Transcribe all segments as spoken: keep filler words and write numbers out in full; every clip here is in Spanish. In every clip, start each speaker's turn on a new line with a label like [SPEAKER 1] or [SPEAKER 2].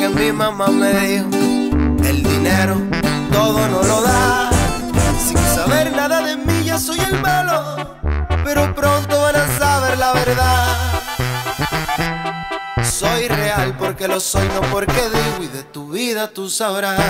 [SPEAKER 1] que mi mamá me dijo, el dinero todo no lo da. Sin saber nada de mí ya soy el malo, pero pronto van a saber la verdad. Soy real porque lo soy, no porque digo, y de tu vida tú sabrás.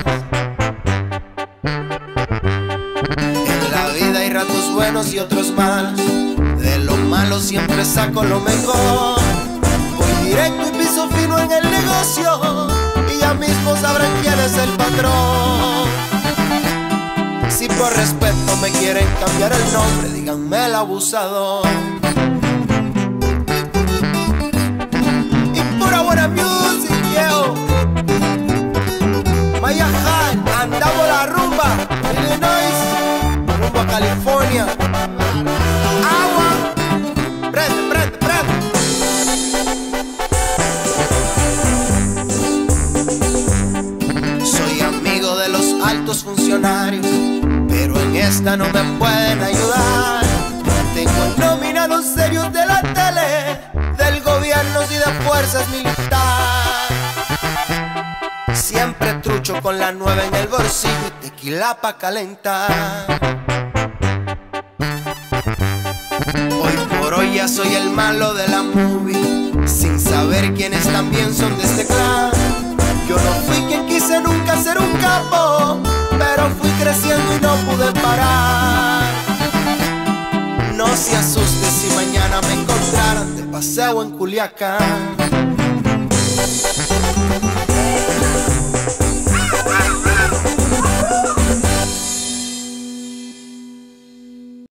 [SPEAKER 1] En la vida hay ratos buenos y otros malos, de lo malo siempre saco lo mejor. Voy directo y piso fino en el negocio, y ya mismo sabrán quién es el patrón. Si por respeto me quieren cambiar el nombre, díganme el abusador. Y pura buena music, yo Maya High, andamos la rumba, Illinois, rumbo a California. Agua, prende, prende, prende. Soy amigo de los altos funcionarios, pero en esta no me pueden ayudar. Tengo nómina los serios de la tele, del gobierno y de fuerzas militares. Siempre trucho con la nueva en el bolsillo y tequila pa' calentar. Hoy por hoy ya soy el malo de la movie, sin saber quiénes también son de este clan. Yo no fui quien quise nunca ser un capo, pero fui creciendo y no pude parar. No se asuste si mañana me encontraran de paseo en Culiacán.